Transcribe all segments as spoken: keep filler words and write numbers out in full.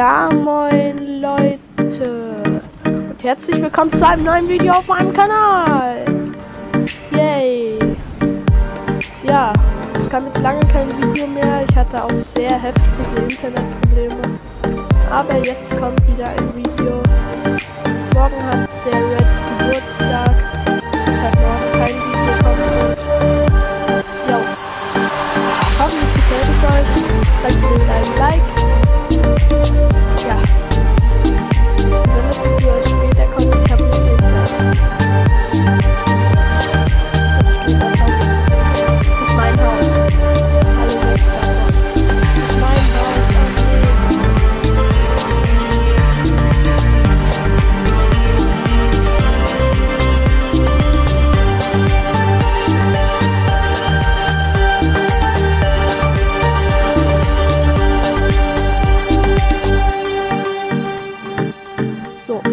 Ja, moin Leute und herzlich willkommen zu einem neuen Video auf meinem Kanal. Yay! Ja, es kam jetzt lange kein Video mehr. Ich hatte auch sehr heftige Internetprobleme. Aber jetzt kommt wieder ein Video. Morgen hat der Red Geburtstag. Deshalb morgen kein Video kommen wird. Jo. Hoffentlich gefällt es euch. Lasst mir ein Like. Ja. Wenn das Video erst später kommt, ich habe nicht zehn Minuten. Das ist mein Haus. Hallo, das ist mein Haus. So.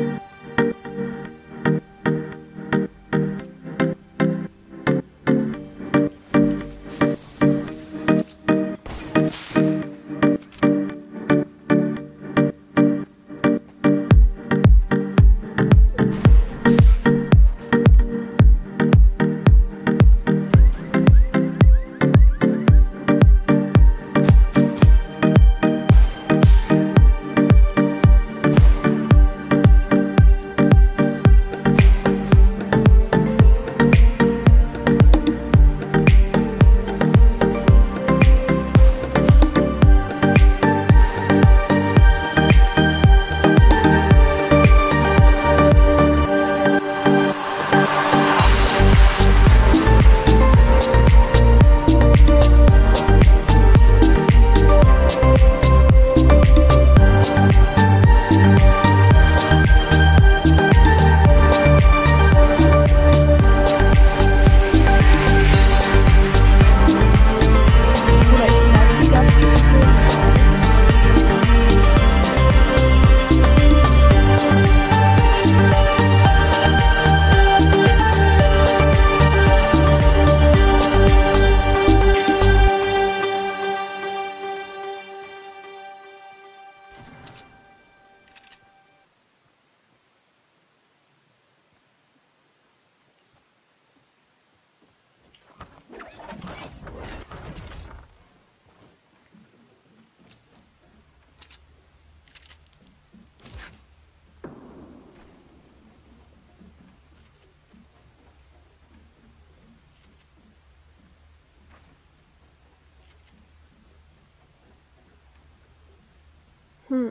Hm.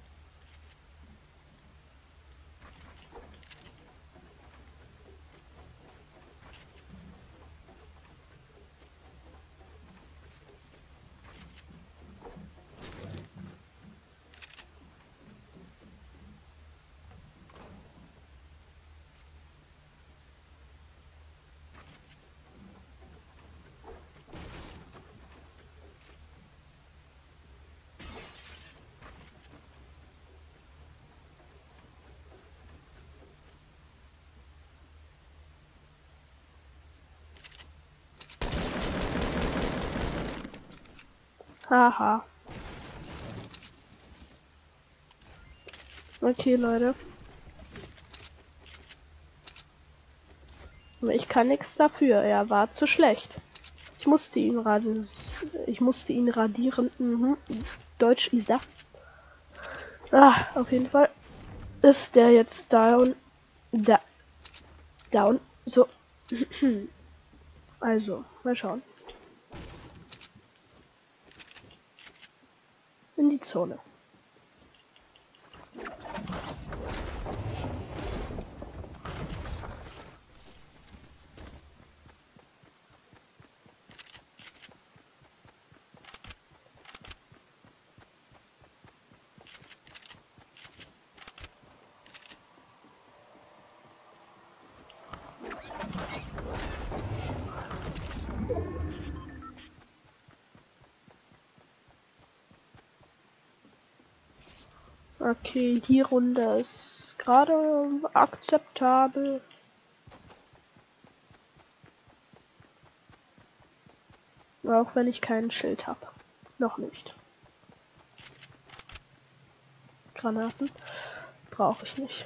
Haha. Okay, Leute. Aber ich kann nichts dafür. Er war zu schlecht. Ich musste ihn radieren. Ich musste ihn radieren. Mhm. Deutsch ist da. Ah, auf jeden Fall ist der jetzt down. Da. Down. So. Also, mal schauen. In die Zone. Okay, die Runde ist gerade akzeptabel. Auch wenn ich kein Schild habe. Noch nicht. Granaten. Brauche ich nicht.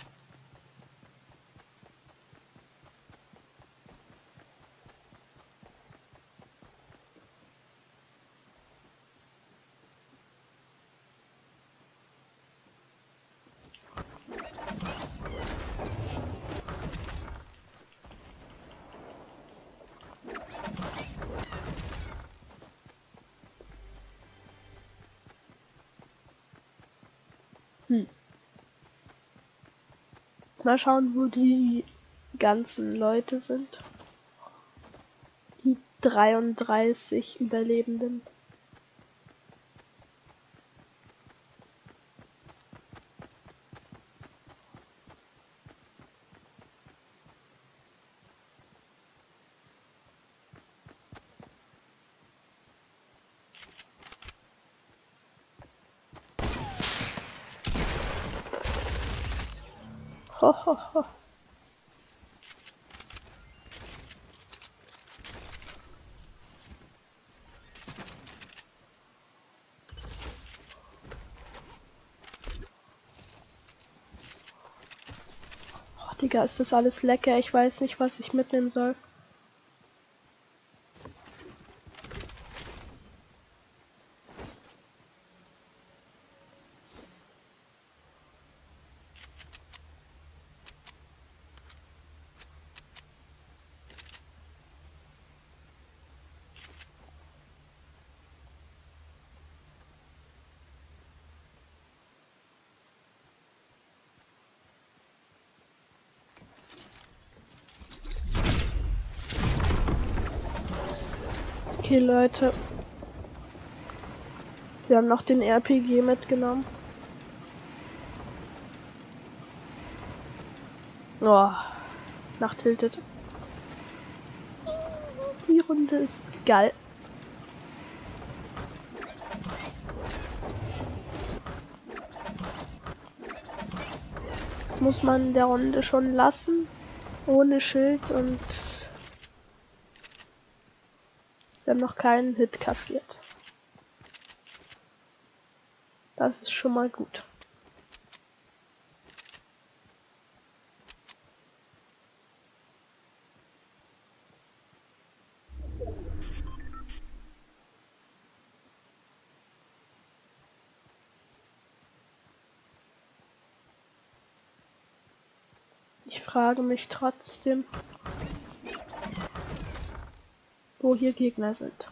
Hm. Mal schauen, wo die ganzen Leute sind. Die dreiunddreißig Überlebenden. Ho, ho, ho. Oh, Digga, ist das alles lecker? Ich weiß nicht, was ich mitnehmen soll. Okay, Leute. Wir haben noch den R P G mitgenommen. Oh, nach Tilted. Die Runde ist geil. Das muss man der Runde schon lassen. Ohne Schild und wir haben noch keinen Hit kassiert. Das ist schon mal gut. Ich frage mich trotzdem, wo hier Gegner sind.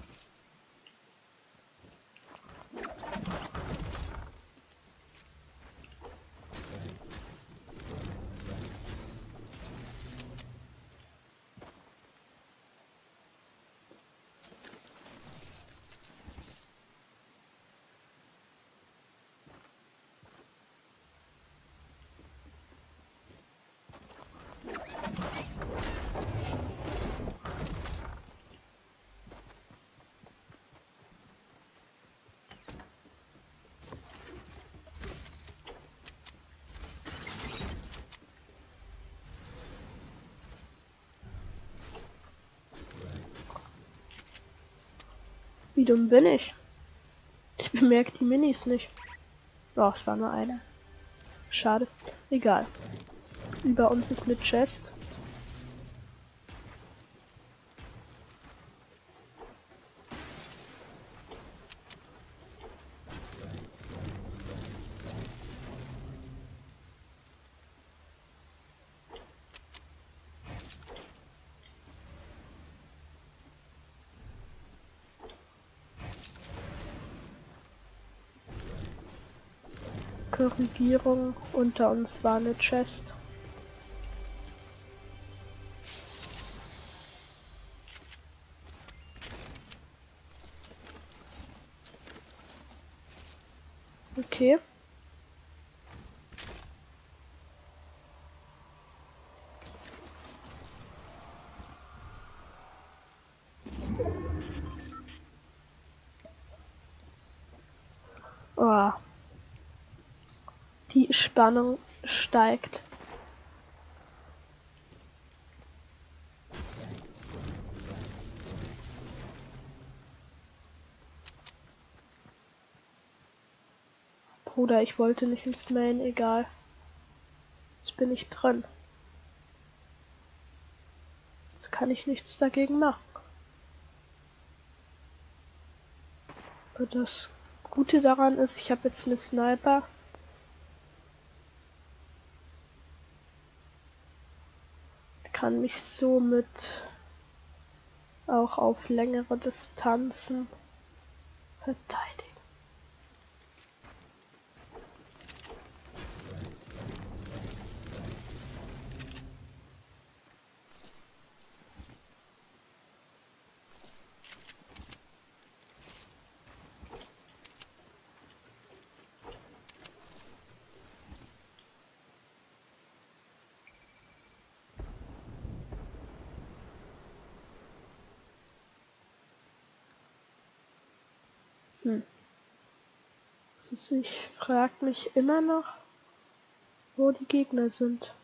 Wie dumm bin ich? Ich bemerke die Minis nicht. Oh, es war nur eine. Schade. Egal. Über uns ist eine Chest. Korrigierung, unter uns war eine Chest. Okay. Oh. Die Spannung steigt. Oder ich wollte nicht ins Main, egal. Jetzt bin ich drin. Jetzt kann ich nichts dagegen machen. Aber das Gute daran ist, ich habe jetzt eine Sniper. Kann mich somit auch auf längere Distanzen verteidigen. Hm. Also ich frage mich immer noch, wo die Gegner sind.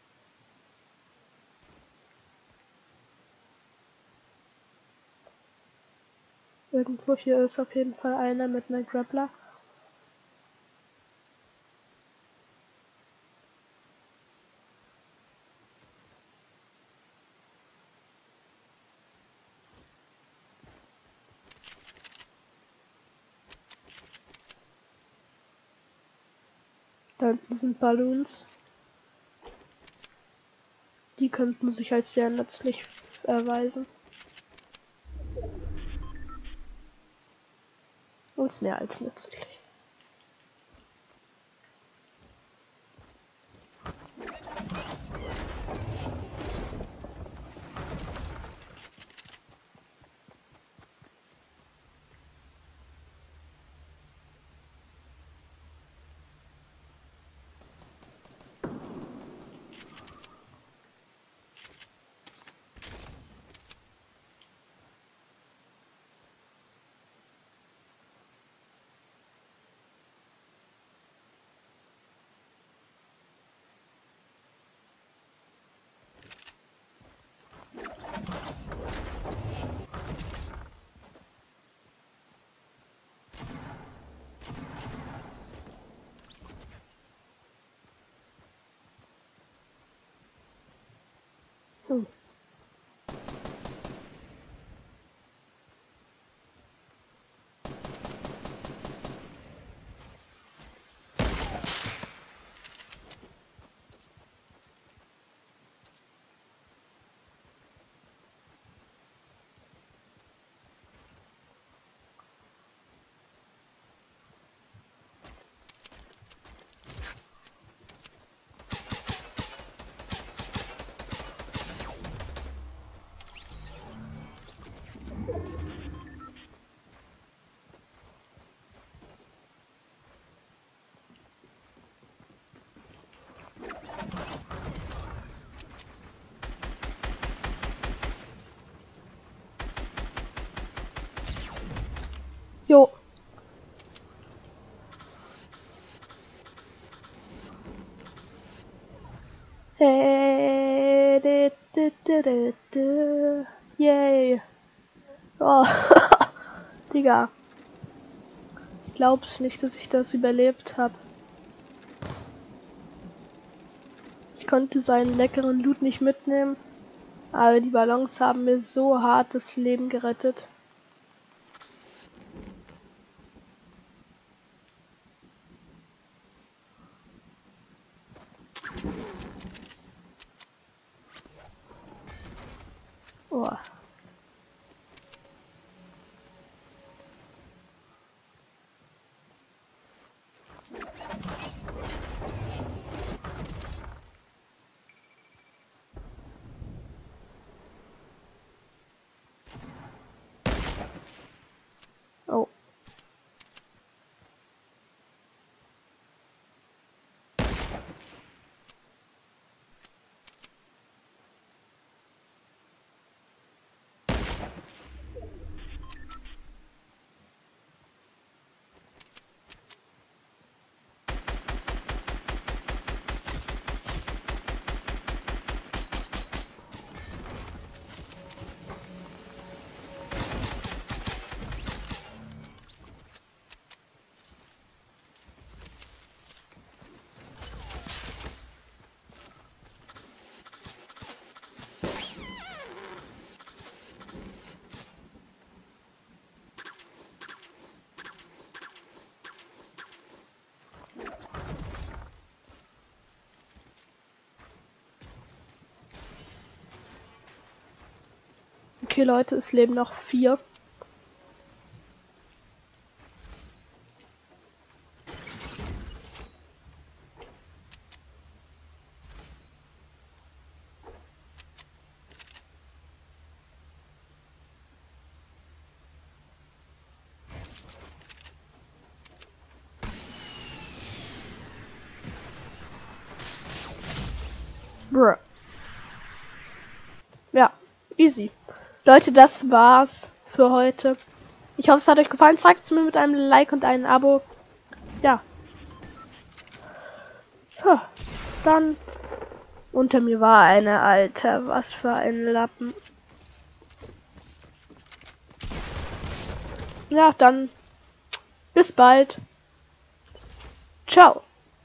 Irgendwo hier ist auf jeden Fall einer mit einem Grappler. Da hinten sind Balloons. Die könnten sich als sehr nützlich erweisen. Und mehr als nützlich. Hm. Jo. Hey, di, di, di, di, di. Yay. Oh. Digga. Ich glaub's nicht, dass ich das überlebt habe. Ich konnte seinen leckeren Loot nicht mitnehmen, aber die Ballons haben mir so hart das Leben gerettet. Oh. Oh. Okay, Leute, es leben noch vier. Bruh. Ja, easy. Leute, das war's für heute. Ich hoffe, es hat euch gefallen. Zeigt es mir mit einem Like und einem Abo. Ja. Dann unter mir war eine, Alter. Was für ein Lappen. Ja, dann bis bald. Ciao.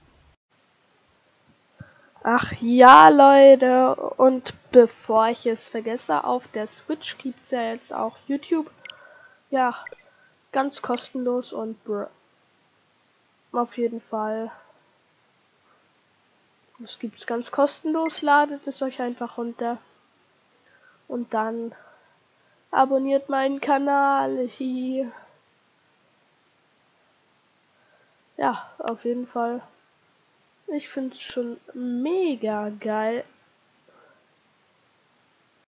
Ach ja, Leute, und bevor ich es vergesse, auf der Switch gibt es ja jetzt auch YouTube. Ja, ganz kostenlos und brr. Auf jeden Fall. Das gibt's ganz kostenlos, ladet es euch einfach runter. Und dann abonniert meinen Kanal. Hier. Ja, auf jeden Fall. Ich finde es schon mega geil.